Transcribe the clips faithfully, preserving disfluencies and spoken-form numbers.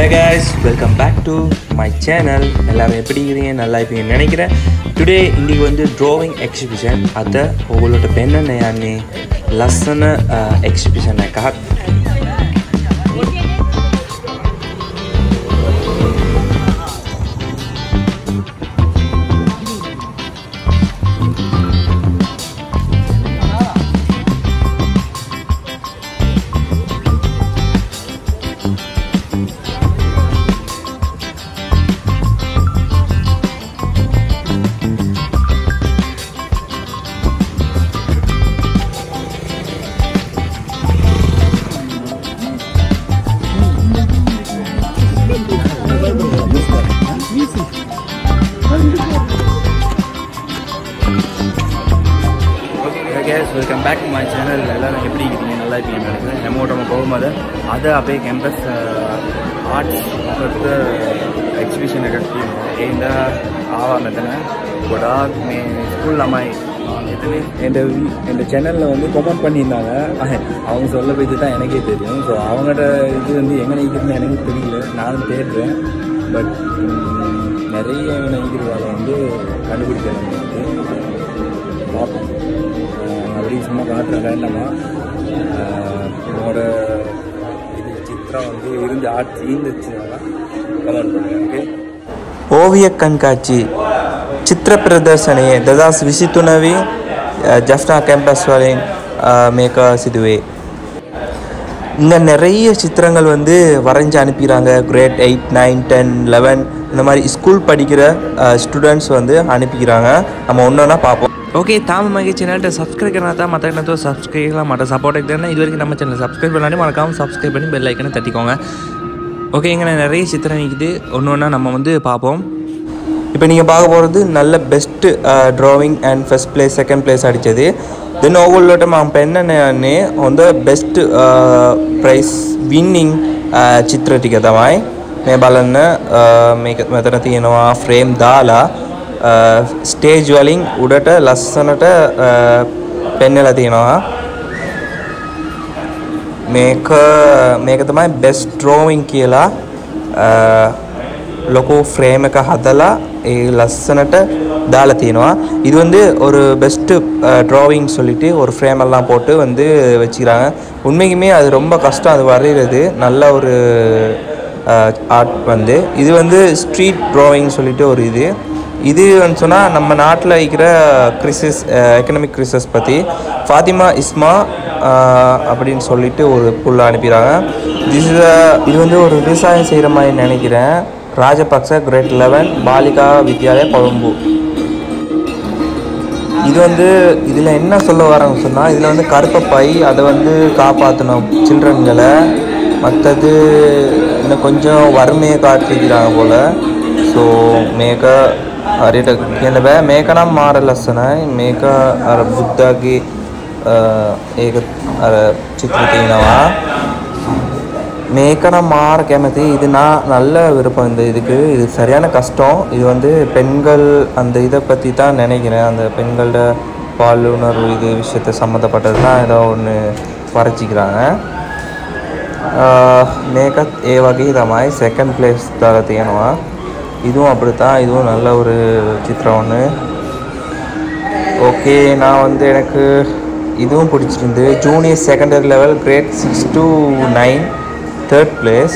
Hey guys, welcome back to my channel. எல்லாரும் எப்படி இருக்கீங்க? நல்லா இருப்பீங்கன்னு நினைக்கிறேன். Today இன்னைக்கு வந்து drawing exhibition අද ඔයගොල්ලෝට පෙන්වන්න යන්නේ ලස්සන exhibition එකක්. Guys, welcome back to my channel. எல்லாரும் எப்படி இருக்கீங்க? நல்லா இருக்கீங்கன்னு நினைக்கிறேன். நம்மோட நம்ம போகும்போது அது அப்படியே கேம்பஸ் ஆர்ட்ஸ் අපිට එක්සිබිෂන් එකක් තියෙනවා. ඒඳ ආවා මෙතන ගොඩාක් මේ ස්කූල් ළමයි එතන எந்த எந்த சேனல்ல வந்து கமெண்ட் பண்ணியிருந்தாங்க. அவங்க சொல்ல போய் தான் எனக்கே தெரியும். ஸோ அவங்களோட இது வந்து எங்கே நிற்கிறதுன்னு எனக்கு தெரியல. நானும் தேடுறேன். பட் நிறைய நினைக்கிறதால வந்து கண்டுபிடிக்கிறேன். பார்ப்போம். அப்படி சும்மா காட்டுறேன் வேண்டாமா. என்னோட இது சித்திரம் வந்து இருந்து ஆட்சி இருந்துச்சுன்னா கமெண்ட் பண்ணுறேன். ஓகே. ஓவிய கண்காட்சி ಚಿತ್ರ ಪ್ರದರ್ಶನ ದದಾಸ್ ವಿಸಿತುನವಿ ஜஃப்னா கேம்பஸ் வரையும் மேக்க சிதுவே. இங்கே நிறைய சித்திரங்கள் வந்து வரைஞ்சி அனுப்பிடுறாங்க. Grade eight nine ten eleven இந்த மாதிரி ஸ்கூல் படிக்கிற ஸ்டூடெண்ட்ஸ் வந்து அனுப்பிக்கிறாங்க. நம்ம ஒன்று ஒன்றா பார்ப்போம். ஓகே, தாம மகி சேனல்கிட்ட சப்ஸ்கிரைப் பண்ணா தான் மற்ற என்ன சப்ஸ்கிரைப்லாம் மாட்டேன். சப்போர்ட் இருக்குதுன்னா இது வரைக்கும் நம்ம சேனல் சப்ஸ்கிரைப் பண்ணாலே மறக்காமல் சப்ஸ்கிரைப் பண்ணி பெல் ஐக்கனை தட்டிக்கோங்க. ஓகே, இங்கே நிறைய சித்திரம் நிற்குது. ஒன்று ஒன்றா நம்ம வந்து பார்ப்போம். இப்போ நீங்கள் பார்க்க போகிறது நல்ல best drawing and first place second place அடித்தது. தென் ஓவர்லோட்ட இப்போ என்னென்னு வந்து பெஸ்ட்டு ப்ரைஸ் වින්නිங் චිත්‍ර ටික තමයි මේ බලන්න. මේක මෙතන තියෙනවා ෆ්‍රේම් දාලා ස්ටේජ් වලින් උඩට ලස්සනට පෙන්නලා තියෙනවා. මේක මේක තමයි බෙස්ට් ඩ්‍රෝවිං කියලා லொக்கோ ஃப்ரேம் එක හදලා ඒ ලස්සනට දාලා තියෙනවා. இது வந்து ஒரு பெஸ்ட்டு ட்ராவிங் சொல்லிட்டு ஒரு ஃப்ரேம் எல்லாம் போட்டு வந்து வச்சுக்கிறாங்க. உண்மைக்குமே அது ரொம்ப கஷ்டம் அது வரைகிறது. நல்ல ஒரு ஆர்ட் வந்து இது வந்து ஸ்ட்ரீட் ட்ராவிங் சொல்லிட்டு ஒரு இது இது வந்து சொன்னால் நம்ம நாட்டில் இருக்கிற கிரிசஸ் எக்கனாமிக் கிரிசஸ் பற்றி ஃபாத்திமா இஸ்மா அப்படின்னு சொல்லிட்டு ஒரு புள்ள அனுப்பிடுறாங்க. திஸ் இஸ் இது வந்து ஒரு விவசாயம் செய்கிற மாதிரி நினைக்கிறேன். Rajapaksa grade eleven Balika Vidyalaya Colombo. இது வந்து இதில் என்ன சொல்ல வராங்கன்னு சொன்னால் இதில் வந்து கருப்பை பை அதை வந்து காப்பாற்றணும் சில்ட்ரன்களை. மற்றது இன்னும் கொஞ்சம் வறுமையை காட்டிக்கிறாங்க போல். ஸோ මේක හරියට කියන්න බෑ. මේක නම් මාර ලස්සනයි. මේක අර බුද්ධාගේ ඒක අර චිත්‍ර තියෙනවා. මේක නම් මාර කැමති. இது நான் நல்ல விருப்பம் இந்த இதுக்கு. இது சரியான கஷ்டம். இது வந்து பெண்கள் அந்த இதை பற்றி தான் நினைக்கிறேன். அந்த பெண்களோட பாலுணர்வு இது விஷயத்தை சம்மந்தப்பட்டது தான் ஏதோ ஒன்று வரைச்சிக்கிறாங்க. මේකත් ඒ වගේ තමයි செகண்ட் ப்ளேஸ் දාලා තියෙනවා. இதுவும் அப்படி தான். இதுவும் நல்ல ஒரு சித்திரம் ஒன்று. ஓகே, நான் வந்து எனக்கு இதுவும் பிடிச்சிருந்து. Junior secondary level grade six to nine third place.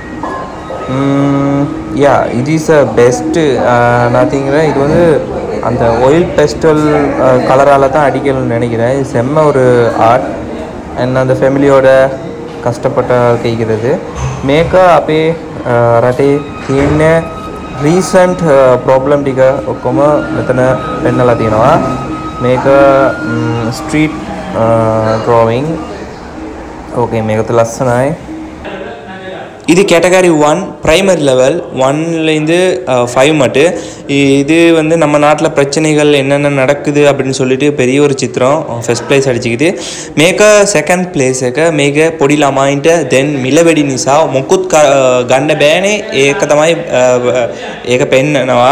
Yeah இது இஸ் அ பெஸ்ட்டு. நான் திங்கிறேன் இது வந்து அந்த ஒயில் பெஸ்டல் கலரால் தான் அடிக்கணும்னு நினைக்கிறேன். இது செம்ம ஒரு ஆர்ட். அண்ட் அந்த ஃபேமிலியோட கஷ்டப்பட்ட கைக்கிறது මේක අපේ රටේ තියෙන රීසන්ට් ප්‍රොබ්ලම් ටික ඔක්කොම මෙතන පෙන්නලා තියෙනවා. මේක ස්ට්‍රීට් ඩ්‍රෝවිං. ஓகே, මේකත් ලස්සනයි. இது கேட்டகரி ஒன் பிரைமரி லெவல் ஒன்லேருந்து ஃபைவ் மட்டும். இது வந்து நம்ம நாட்டில் பிரச்சனைகள் என்னென்ன நடக்குது அப்படின்னு சொல்லிட்டு பெரிய ஒரு சித்திரம் ஃபஸ்ட் ப்ளேஸ் அடிச்சுக்கிது. මේක செகண்ட் ப்ளேஸ் එක මේක පොඩි ළමයින්ට දැන් මිලවැඩි නිසා මොකුත් ගන්න බෑනේ. ඒක තමයි ඒක පෙන්නනවා.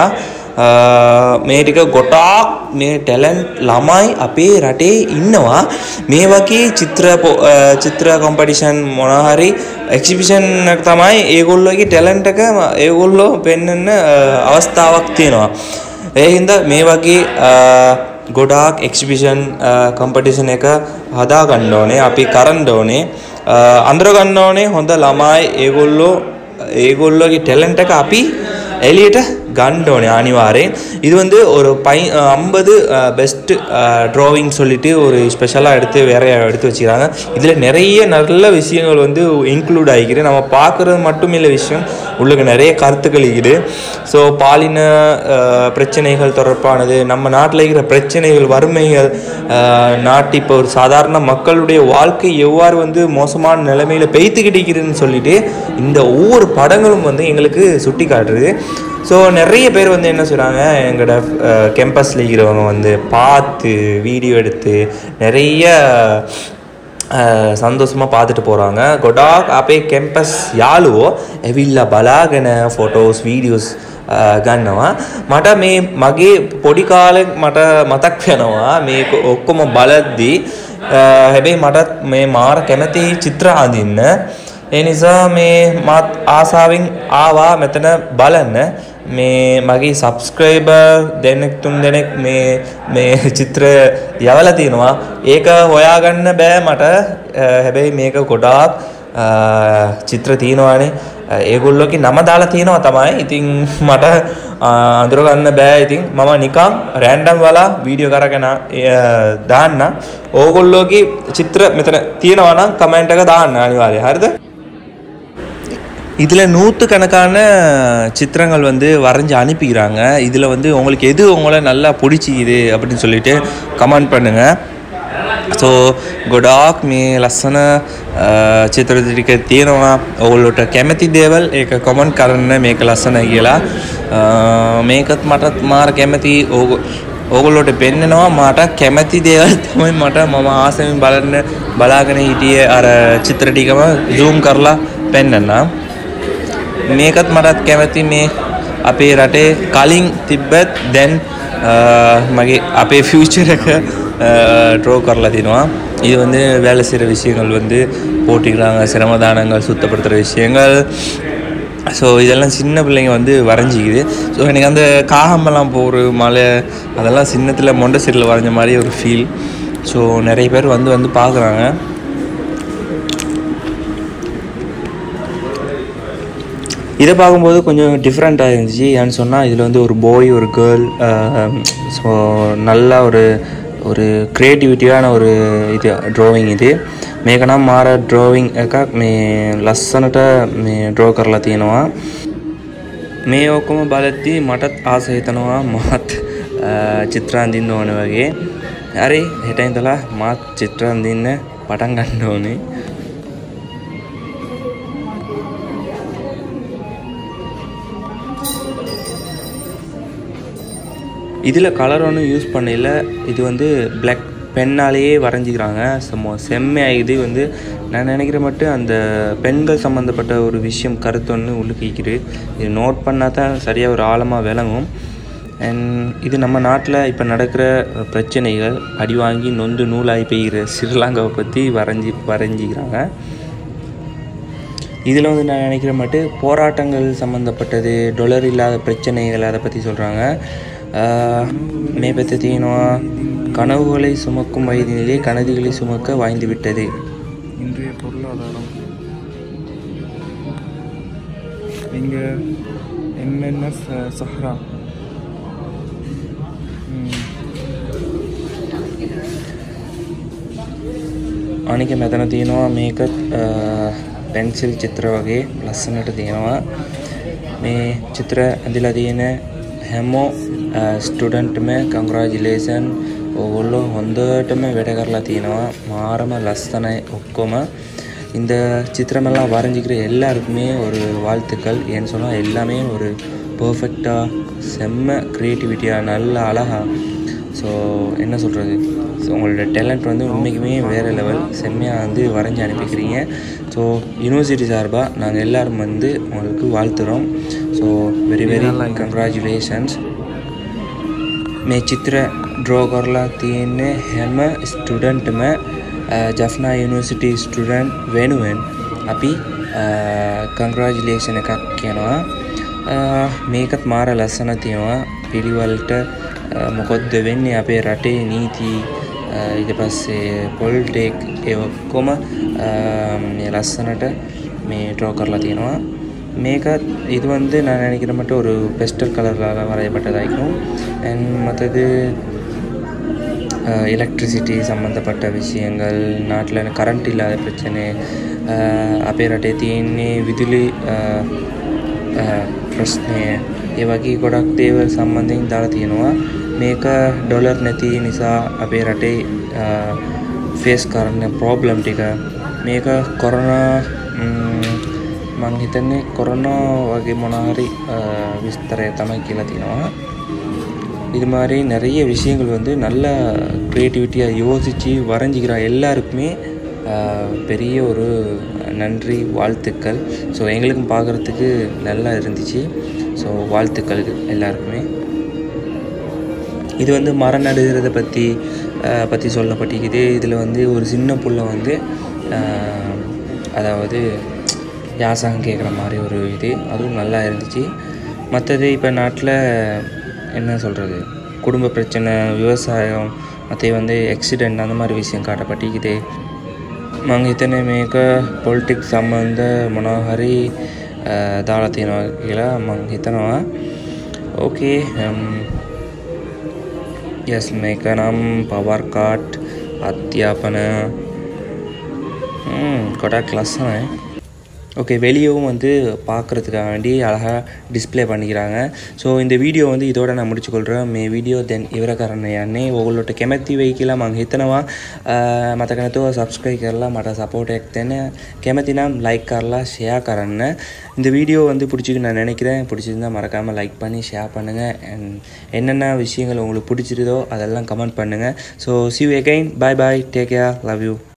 මේ ටික ගොඩාක් මේ ටැලන්ට් ළමයි අපේ රටේ ඉන්නවා මේ වගේ චිත්‍ර චිත්‍ර කොම්පිටිෂන් මොන හරි එක්සිබිෂන් එක තමයි ඒගොල්ලෝගේ ටැලන්ට් එක ඒගොල්ලෝ පෙන්වන්න අවස්ථාවක් තියෙනවා ඒ හින්දා මේ වගේ ගොඩාක් එක්සිබිෂන් කොම්පිටිෂන් එක හදා ගන්න ඕනේ අපි කරන්න ඕනේ අඳුර ගන්න ඕනේ හොඳ ළමයි ඒගොල්ලෝ ඒගොල්ලෝගේ ටැලන්ට් එක අපි எலியிட்ட கண்டோனே அனிவாரேன் இது வந்து ஒரு பை ஐம்பது பெஸ்ட் ட்ராவிங் சொல்லிட்டு ஒரு ஸ்பெஷலாக எடுத்து வேற எடுத்து வச்சுக்கிறாங்க இதில் நிறைய நல்ல விஷயங்கள் வந்து இன்க்ளூட் ஆகிக்குது நம்ம பார்க்குறது மட்டும் இல்லை விஷயம் உள்ளுக்கு நிறைய கருத்துக்கள் இருக்குது ஸோ பாலின பிரச்சனைகள் தொடர்பானது நம்ம நாட்டில் இருக்கிற பிரச்சனைகள் வறுமைகள் நாட்டு இப்போ ஒரு சாதாரண மக்களுடைய வாழ்க்கை எவ்வாறு வந்து மோசமான நிலைமையில் பெய்த்துக்கிட்டிருக்குதுன்னு சொல்லிட்டு இந்த ஒவ்வொரு படங்களும் வந்து எங்களுக்கு சுட்டி காட்டுறது ஸோ நிறைய பேர் வந்து என்ன சொல்கிறாங்க எங்களோட கேம்பஸில் இருக்கிறவங்க வந்து பார்த்து வீடியோ எடுத்து நிறைய සන්තෝෂமாக பார்த்துட்டு போகிறாங்க ගොඩාක් අපේ කැම්පස් යාළුවෝ ඇවිල්ලා බලාගෙන ෆොටෝස් වීඩියෝස් ගන්නවා මට මේ මගේ පොඩි කාලේ මට මතක් වෙනවා මේ ඔක්කොම බලද්දී හැබැයි මටත් මේ මාර කැමති චිත්‍ර අඳින්න ඒ නිසා මේ මාත් ආසාවෙන් ආවා මෙතන බලන්න මේ මගේ සබ්ස්ක්‍රයිබර් දෙනෙක් තුන් දෙනෙක් මේ මේ චිත්‍ර යවලා තිනවා ඒක හොයාගන්න බෑ මට හැබැයි මේක ගොඩාක් චිත්‍ර තියෙනවානේ ඒගොල්ලෝගේ නම දාලා තියෙනවා තමයි ඉතින් මට අඳුර ගන්න බෑ ඉතින් මම නිකන් රෑන්ඩම් වල වීඩියෝ කරගෙන දාන්න ඕගොල්ලෝගේ චිත්‍ර මෙතන තියෙනවා නම් කමෙන්ට් එක දාන්න අනිවාර්යයෙන් හරිද இதில் நூற்றுக்கணக்கான சித்திரங்கள் வந்து வரைஞ்சி அனுப்பிக்கிறாங்க இதில் வந்து உங்களுக்கு எது உங்களை நல்லா பிடிச்சிக்குது அப்படின்னு சொல்லிட்டு கமெண்ட் பண்ணுங்கள் ஸோ ගොඩාක් මේ ලස්සන චිත්‍ර ටික තියෙනවා ඔයගොල්ලෝට කැමති දේවල් ඒක කමෙන්ට් කරන්න මේක ලස්සනයි කියලා මේකත් මටත් මාර කැමති ඕගොල්ලෝට පෙන්නනවා මට කැමති දේවල් තමයි මට මම ආසෙන් බලන්න බලාගෙන හිටියේ අර චිත්‍ර ටිකම zoom කරලා පෙන්නන්න මේකත් මටත් කැමති මේ අපේ රටේ කලින් තිබ්බත් දැන් මගේ අපේ ஃபியூச்சர் එක ட்ரா කරලා තිනවා இது வந்து வேலை செய்கிற விஷயங்கள் வந்து போட்டிக்கிறாங்க சிரமதானங்கள் சுத்தப்படுத்துகிற விஷயங்கள் ஸோ இதெல்லாம் சின்ன பிள்ளைங்க வந்து வரைஞ்சிக்குது ஸோ எனக்கு அந்த காகமெல்லாம் போகிற மலை அதெல்லாம் சின்னத்தில் மொண்டை சீட்டில் வரைஞ்ச மாதிரி ஒரு ஃபீல் ஸோ நிறைய பேர் வந்து வந்து பார்க்குறாங்க இதை பார்க்கும்போது கொஞ்சம் டிஃப்ரெண்ட்டாக இருந்துச்சு ஏன்னு சொன்னால் இதில் வந்து ஒரு பாய் ஒரு கேர்ள் ஸோ நல்லா ஒரு ஒரு ක්‍රියේටිවිටිயான ஒரு இது ඩ්‍රෝවිං இது මේක නම් මාර ඩ්‍රෝවිං එකක් මේ ලස්සනට මේ ඩ්‍රෝ කරලා තියෙනවා මේ ඔක්කොම බලද්දී මටත් ආස හිතෙනවා මාත් චිත්‍ර අඳින්න ඕන වගේ හරි හෙට ඉඳලා මාත් චිත්‍ර අඳින්න පටන් ගන්න ඕනේ இதில் கலர் ஒன்றும் யூஸ் பண்ணல இது வந்து பிளாக் பென்னாலேயே வரைஞ்சிக்கிறாங்க செம்ம செம்மையாக இது வந்து நான் நினைக்கிற மட்டும் அந்த பெண்கள் சம்மந்தப்பட்ட ஒரு விஷயம் கருத்து ஒன்று உள்ளுக்கிக்குது இது நோட் பண்ணால் தான் சரியாக ஒரு ஆழமாக விளங்கும் அண்ட் இது நம்ம நாட்டில் இப்போ நடக்கிற பிரச்சனைகள் அடி வாங்கி நொந்து நூலாகி பெய்கிற ஸ்ரீலங்காவை பற்றி வரைஞ்சி வரைஞ்சிக்கிறாங்க இதில் வந்து நான் நினைக்கிற மட்டும் போராட்டங்கள் சம்மந்தப்பட்டது டொலர் இல்லாத பிரச்சனைகள் அதை பற்றி சொல்கிறாங்க மே பற்றி தீனோவா கனவுகளை சுமக்கும் வயதினிலே கனதிகளை சுமக்க வாய்ந்து விட்டது இன்றைய பொருளாதாரம் இங்கே எம்என்எஸ் சஹ்ரா අනික මෙතන තියෙනවා මේක පෙන්සිල් චිත්‍ර වගේ ලස්සනට තියෙනවා මේ චිත්‍ර ඇඳලා තියෙන හැමෝ ස්ටුඩන්ට්ම කංග්‍රැචුලේෂන් ඕගොල්ලෝ හොඳටම වැඩ කරලා තියෙනවා මාරම ලස්සනයි ඔක්කොම இந்த சித்திரமெல்லாம் வரைஞ்சிக்கிற எல்லாருக்குமே ஒரு வாழ்த்துக்கள் ஏன்னு சொன்னால் எல்லாமே ஒரு பர்ஃபெக்டாக செம்ம க்ரியேட்டிவிட்டியாக நல்ல அழகாக ஸோ என்ன சொல்கிறது ஸோ உங்களோட டேலண்ட் வந்து உண்மைக்குமே வேறு லெவல் செம்மையாக வந்து வரைஞ்சி அனுப்பிக்கிறீங்க ஸோ யூனிவர்சிட்டி சார்பாக நாங்கள் எல்லோரும் வந்து உங்களுக்கு வாழ்த்துகிறோம் ஸோ வெரி வெரி கங்க்ராச்சுலேஷன்ஸ் මේ චිත්‍ර ඩ්‍රෝ කරලා තියෙන්නේ හැම ස්ටුඩන්ට්ම jaffna යුනිවර්සිටි ස්ටුඩන්ට් වෙනුවෙන් අපි කන්ග්‍රැචුලේෂන් එකක් කියනවා. මේකත් මාර ලස්සන තියෙනවා පිළිවෙලට මොකද්ද වෙන්නේ අපේ රටේ නීති ඊට පස්සේ පොලිටික් ඒ ඔක්කොම මේ ලස්සනට මේ ட்ரா කරලා තියෙනවා. මේක இது வந்து நான் நினைக்கிற மட்டும் ஒரு பெஸ்டல் கலரால் வரையப்பட்டதாயிருக்கும். அண்ட் மற்றது எலக்ட்ரிசிட்டி சம்மந்தப்பட்ட விஷயங்கள் நாட்டில் கரண்ட் இல்லாத பிரச்சனை අපේ රටේ තියෙන්නේ විදුලි ප්‍රශ්නය ඒ වගේ ගොඩක් දේවල් සම්බන්ධයෙන් දාලා තියෙනවා. මේක ඩොලර් නැති නිසා අපේ රටේ ෆේස් කරන ප්‍රොබ්ලම් ටික මේක කොරෝනා මං හිතන්නේ கொரோனா வகை මොනහරි விஸ்தரය තමයි කියලා තියෙනවා. இது மாதிரி நிறைய விஷயங்கள் வந்து நல்ல க்ரியேட்டிவிட்டியாக யோசித்து வரைஞ்சிக்கிற எல்லாருக்குமே பெரிய ஒரு நன்றி வாழ்த்துக்கள். ஸோ எங்களுக்கும் பார்க்குறதுக்கு நல்லா இருந்துச்சு. ஸோ வாழ்த்துக்கள் எல்லாருக்குமே. இது வந்து மரம் நடுகிறத பற்றி பற்றி சொல்லப்பட்டிருக்குது. இதில் வந்து ஒரு சின்ன புள்ள வந்து அதாவது யாசகம் கேட்குற மாதிரி ஒரு இது அதுவும் நல்லா இருந்துச்சு. மற்றது இப்போ நாட்டில் என்ன சொல்கிறது குடும்ப பிரச்சனை விவசாயம் மற்ற வந்து ஆக்சிடெண்ட் அந்த மாதிரி விஷயம் காட்டப்பட்டிருக்குது. මං හිතන්නේ මේක පොලිටික්ස් සම්බන්ධ මොනවා හරි දාලා තියෙනවා කියලා මං හිතනවා. ඕකේ යස් මේක නම් පවර් කාට් අධ්‍යාපන ගොඩක් ලස්සනයි. ஓகே வெளியவும் வந்து பார்க்குறதுக்காக வேண்டி அழகாக டிஸ்பிளே பண்ணிக்கிறாங்க. ஸோ இந்த வீடியோ வந்து இதோட நான் முடிச்சுக்கொள்கிறேன். மே வீடியோ දෙන් ඉවර කරන්න යන්නේ. ඔයගොල්ලොට කැමැති වෙයි කියලා මං හිතනවා. මතක නැතුව සබ්ස්ක්‍රයිබ් කරලා මට සපෝට් එකක් දෙන්න. කැමැති නම් லைக் කරලා ஷேர் කරන්න. இந்த வீடியோ வந்து பிடிச்சிருக்கு நான் நினைக்கிறேன். பிடிச்சிருந்தா மறக்காமல் லைக் பண்ணி ஷேர் பண்ணுங்கள். அண்ட் என்னென்ன விஷயங்கள் உங்களுக்கு பிடிச்சிருதோ அதெல்லாம் கமெண்ட் பண்ணுங்கள். So see you again. bye bye. take care. love you.